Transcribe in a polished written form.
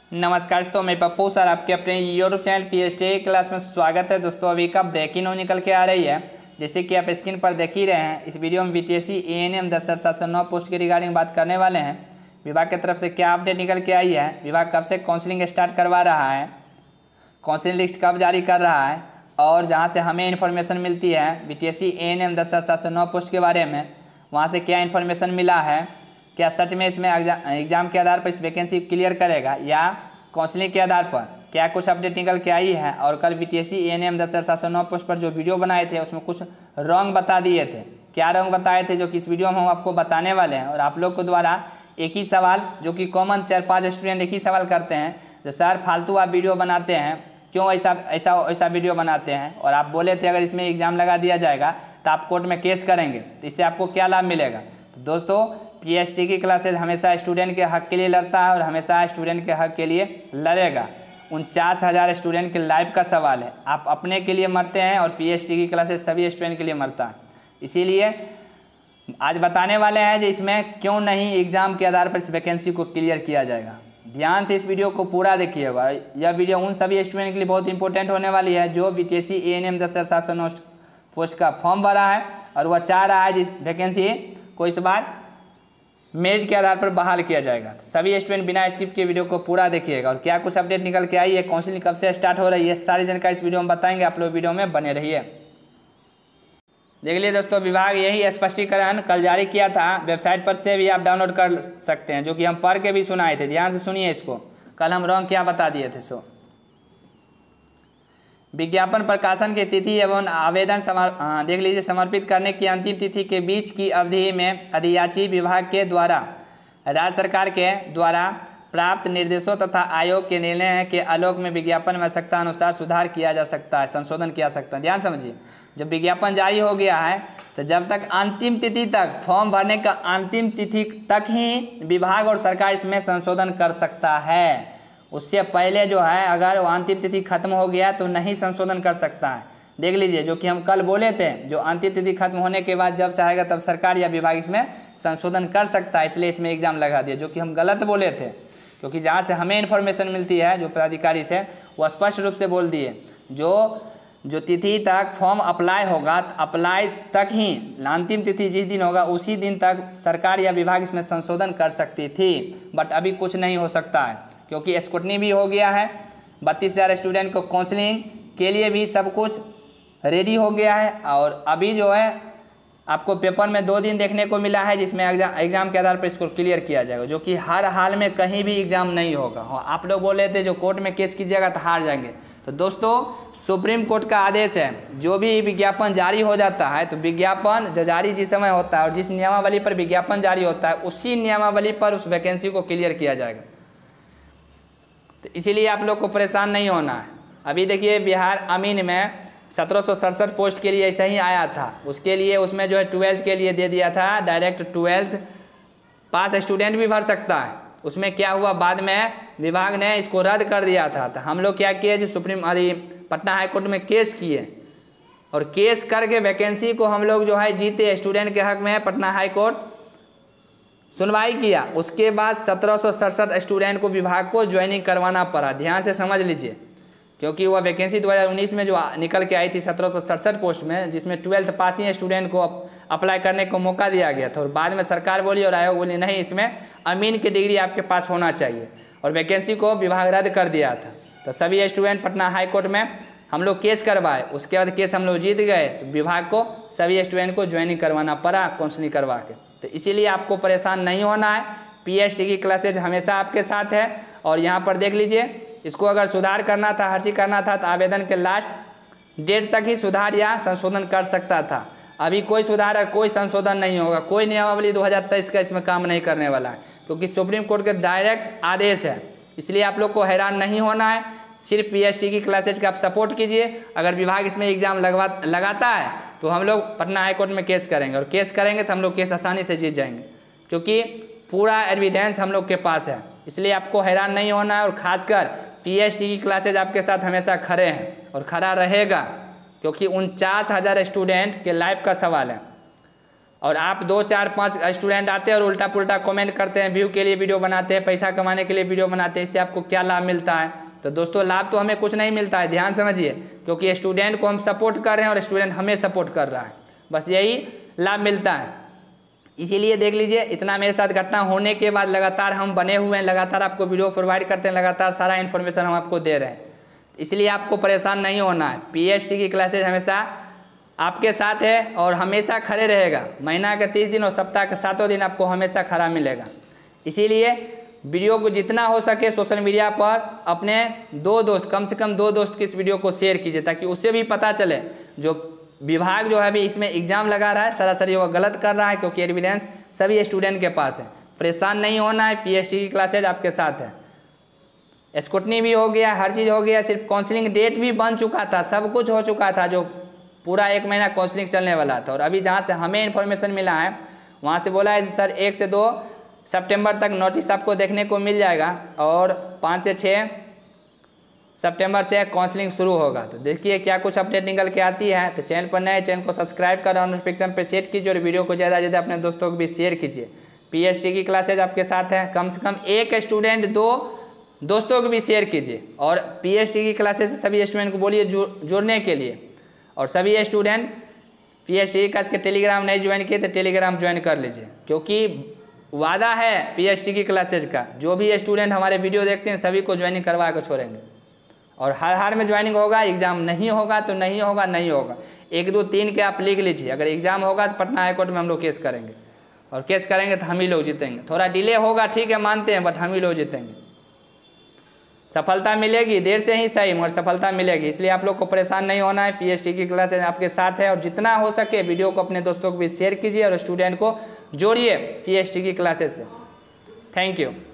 नमस्कार दोस्तों, मैं पप्पू सर आपके अपने यूट्यूब चैनल पीएचडी क्लास में स्वागत है। दोस्तों अभी का ब्रेकिंग न्यूज निकल के आ रही है, जैसे कि आप स्क्रीन पर देख ही रहे हैं। इस वीडियो में बीटीएससी एएनएम 10,709 पोस्ट के रिगार्डिंग बात करने वाले हैं। विभाग की तरफ से क्या अपडेट निकल के आई है, विभाग कब से काउंसलिंग स्टार्ट करवा रहा है, काउंसलिंग लिस्ट कब जारी कर रहा है, और जहाँ से हमें इन्फॉर्मेशन मिलती है बीटीएससी एएनएम 10,709 पोस्ट के बारे में, वहाँ से क्या इन्फॉर्मेशन मिला है, क्या सच में इसमें एग्जाम के आधार पर इस वैकेंसी क्लियर करेगा या काउंसलिंग के आधार पर, क्या कुछ अपडेट निकल के आई है। और कल बीटीएससी एएनएम 10,709 पोस्ट पर जो वीडियो बनाए थे उसमें कुछ रॉन्ग बता दिए थे। क्या रॉन्ग बताए थे जो कि इस वीडियो में हम आपको बताने वाले हैं। और आप लोग को द्वारा एक ही सवाल जो कि कॉमन 4-5 स्टूडेंट एक ही सवाल करते हैं, जो सर फालतू आप वीडियो बनाते हैं, क्यों ऐसा वीडियो बनाते हैं। और आप बोले थे अगर इसमें एग्ज़ाम लगा दिया जाएगा तो आप कोर्ट में केस करेंगे, तो इससे आपको क्या लाभ मिलेगा। तो दोस्तों पीएचडी की क्लासेज हमेशा स्टूडेंट के हक के लिए लड़ता है और हमेशा स्टूडेंट के हक के लिए लड़ेगा। 49,000 स्टूडेंट के लाइफ का सवाल है। आप अपने के लिए मरते हैं और पीएचडी की क्लासेज सभी स्टूडेंट के लिए मरता है। इसीलिए आज बताने वाले हैं जो इसमें क्यों नहीं एग्ज़ाम के आधार पर इस वैकेंसी को क्लियर किया जाएगा। ध्यान से इस वीडियो को पूरा देखिएगा। यह वीडियो उन सभी स्टूडेंट के लिए बहुत इंपॉर्टेंट होने वाली है जो बीटीएससी एएनएम 10,709 पोस्ट का फॉर्म भरा है और वह चाह रहा है जिस वैकेंसी को इस बार मेरिट के आधार पर बहाल किया जाएगा। सभी स्टूडेंट बिना स्किप के वीडियो को पूरा देखिएगा। और क्या कुछ अपडेट निकल के आई है, काउंसलिंग कब से स्टार्ट हो रही है, सारी जानकारी इस वीडियो में बताएंगे। आप लोग वीडियो में बने रहिए। देख लीजिए दोस्तों, विभाग यही स्पष्टीकरण कल जारी किया था, वेबसाइट पर से भी आप डाउनलोड कर सकते हैं, जो कि हम पढ़ के भी सुनाए थे। ध्यान से सुनिए इसको, कल हम रॉन्ग क्या बता दिए थे। सो विज्ञापन प्रकाशन की तिथि एवं आवेदन देख लीजिए समर्पित करने की अंतिम तिथि के बीच की अवधि में अधियाची विभाग के द्वारा राज्य सरकार के द्वारा प्राप्त निर्देशों तथा आयोग के निर्णय के आलोक में विज्ञापन में आवश्यकता अनुसार सुधार किया जा सकता है, संशोधन किया सकता है। ध्यान समझिए, जब विज्ञापन जारी हो गया है तो जब तक अंतिम तिथि तक, फॉर्म भरने का अंतिम तिथि तक ही विभाग और सरकार इसमें संशोधन कर सकता है। उससे पहले जो है अगर वो अंतिम तिथि खत्म हो गया तो नहीं संशोधन कर सकता है। देख लीजिए, जो कि हम कल बोले थे, जो अंतिम तिथि खत्म होने के बाद जब चाहेगा तब सरकार या विभाग इसमें संशोधन कर सकता है, इसलिए इसमें एग्जाम लगा दिया, जो कि हम गलत बोले थे। क्योंकि जहाँ से हमें इन्फॉर्मेशन मिलती है जो प्राधिकारी से, वो स्पष्ट रूप से बोल दिए जो तिथि तक फॉर्म अप्लाई होगा, अप्लाई तक ही अंतिम तिथि जिस दिन होगा उसी दिन तक सरकार या विभाग इसमें संशोधन कर सकती थी। बट अभी कुछ नहीं हो सकता है, क्योंकि स्क्रूटनी भी हो गया है। 32,000 स्टूडेंट को काउंसलिंग के लिए भी सब कुछ रेडी हो गया है। और अभी जो है आपको पेपर में 2 दिन देखने को मिला है, जिसमें एग्जाम के आधार पर इसको क्लियर किया जाएगा, जो कि हर हाल में कहीं भी एग्जाम नहीं होगा। आप लोग बोले थे जो कोर्ट में केस कीजिएगा तो हार जाएंगे। तो दोस्तों सुप्रीम कोर्ट का आदेश है, जो भी विज्ञापन जारी हो जाता है तो विज्ञापन जो जारी जिस समय होता है और जिस नियमावली पर विज्ञापन जारी होता है उसी नियमावली पर उस वैकेंसी को क्लियर किया जाएगा। तो इसीलिए आप लोग को परेशान नहीं होना है। अभी देखिए बिहार अमीन में 1767 पोस्ट के लिए ऐसा ही आया था। उसके लिए उसमें जो है 12th के लिए दे दिया था, डायरेक्ट 12th पास स्टूडेंट भी भर सकता है। उसमें क्या हुआ, बाद में विभाग ने इसको रद्द कर दिया था। तो हम लोग क्या किए, जो पटना हाई कोर्ट में केस किए और केस करके वैकेंसी को हम लोग जो है जीते, स्टूडेंट के हक में पटना हाई कोर्ट सुनवाई किया। उसके बाद 1767 स्टूडेंट को विभाग को ज्वाइनिंग करवाना पड़ा। ध्यान से समझ लीजिए, क्योंकि वह वैकेंसी 2019 में जो निकल के आई थी 1767 पोस्ट में, जिसमें 12th पास ही स्टूडेंट को अप्लाई करने को मौका दिया गया था। और बाद में सरकार बोली और आयोग बोली नहीं, इसमें अमीन की डिग्री आपके पास होना चाहिए, और वैकेंसी को विभाग रद्द कर दिया था। तो सभी स्टूडेंट पटना हाई कोर्ट में हम लोग केस करवाए। उसके बाद केस हम लोग जीत गए, तो विभाग को सभी स्टूडेंट को ज्वाइनिंग करवाना पड़ा काउंसलिंग करवा के। तो इसीलिए आपको परेशान नहीं होना है, पीएचडी की क्लासेज हमेशा आपके साथ है। और यहाँ पर देख लीजिए, इसको अगर सुधार करना था, हर चीज करना था, तो आवेदन के लास्ट डेट तक ही सुधार या संशोधन कर सकता था। अभी कोई सुधार और कोई संशोधन नहीं होगा, कोई नियमावली 2023 का इसमें काम नहीं करने वाला है, क्योंकि सुप्रीम कोर्ट के डायरेक्ट आदेश है। इसलिए आप लोग को हैरान नहीं होना है, सिर्फ पीएचडी की क्लासेज का आप सपोर्ट कीजिए। अगर विभाग इसमें एग्जाम लगाता है तो हम लोग पटना हाई कोर्ट में केस करेंगे, और केस करेंगे तो हम लोग केस आसानी से जीत जाएंगे, क्योंकि पूरा एविडेंस हम लोग के पास है। इसलिए आपको हैरान नहीं होना है। और खासकर पीएचडी की क्लासेज आपके साथ हमेशा खड़े हैं और खड़ा रहेगा, क्योंकि 49,000 स्टूडेंट के लाइफ का सवाल है। और आप 2 4 5 स्टूडेंट आते हैं और उल्टा पुल्टा कमेंट करते हैं, व्यू के लिए वीडियो बनाते हैं, पैसा कमाने के लिए वीडियो बनाते हैं, इससे आपको क्या लाभ मिलता है? तो दोस्तों लाभ तो हमें कुछ नहीं मिलता है, ध्यान समझिए, क्योंकि स्टूडेंट को हम सपोर्ट कर रहे हैं और स्टूडेंट हमें सपोर्ट कर रहा है, बस यही लाभ मिलता है। इसीलिए देख लीजिए, इतना मेरे साथ घटना होने के बाद लगातार हम बने हुए हैं, लगातार आपको वीडियो प्रोवाइड करते हैं, लगातार सारा इन्फॉर्मेशन हम आपको दे रहे हैं, इसलिए आपको परेशान नहीं होना है। पीएचडी की क्लासेज हमेशा आपके साथ है और हमेशा खड़े रहेगा। महीना के 30 दिन और सप्ताह के 7 दिन आपको हमेशा खड़ा मिलेगा। इसीलिए वीडियो को जितना हो सके सोशल मीडिया पर अपने 2 दोस्त, कम से कम 2 दोस्त की इस वीडियो को शेयर कीजिए, ताकि उससे भी पता चले जो विभाग जो है अभी इसमें एग्जाम लगा रहा है सरासरी वो गलत कर रहा है, क्योंकि एविडेंस सभी स्टूडेंट के पास है। परेशान नहीं होना है, पीएचडी की क्लासेज आपके साथ है, स्क्रूटनी भी हो गया, हर चीज़ हो गया, सिर्फ काउंसलिंग डेट भी बन चुका था, सब कुछ हो चुका था, जो पूरा 1 महीना काउंसलिंग चलने वाला था। और अभी जहाँ से हमें इन्फॉर्मेशन मिला है वहाँ से बोला है सर 1 से 2 सितंबर तक नोटिस आपको देखने को मिल जाएगा और 5 से 6 सितंबर से काउंसलिंग शुरू होगा। तो देखिए क्या कुछ अपडेट निकल के आती है। तो चैनल पर नए, चैनल को सब्सक्राइब कर और नोटिफिकेशन पे सेट कीजिए और वीडियो को ज़्यादा से ज़्यादा अपने दोस्तों को भी शेयर कीजिए। पीएचडी की क्लासेज आपके साथ है, कम से कम 1 स्टूडेंट 2 दोस्तों को भी शेयर कीजिए और पीएचडी की क्लासेज सभी स्टूडेंट को बोलिए जुड़ने के लिए। और सभी स्टूडेंट पीएचडी क्लास के टेलीग्राम नहीं ज्वाइन किए तो टेलीग्राम ज्वाइन कर लीजिए, क्योंकि वादा है पीएचडी की क्लासेज का, जो भी स्टूडेंट हमारे वीडियो देखते हैं सभी को ज्वाइनिंग करवा कर छोड़ेंगे। और हर हाल में ज्वाइनिंग होगा, एग्जाम नहीं होगा तो नहीं होगा, नहीं होगा 1 2 3 के आप लिख लीजिए। अगर एग्जाम होगा तो पटना हाईकोर्ट में हम लोग केस करेंगे, और केस करेंगे तो हम ही लोग जीतेंगे। थोड़ा डिले होगा ठीक है, मानते हैं, बट हम ही लोग जीतेंगे। सफलता मिलेगी, देर से ही सही मगर सफलता मिलेगी। इसलिए आप लोग को परेशान नहीं होना है, पीएचडी की क्लासेज आपके साथ है। और जितना हो सके वीडियो को अपने दोस्तों को भी शेयर कीजिए और स्टूडेंट को जोड़िए पीएचडी की क्लासेज से। Thank you.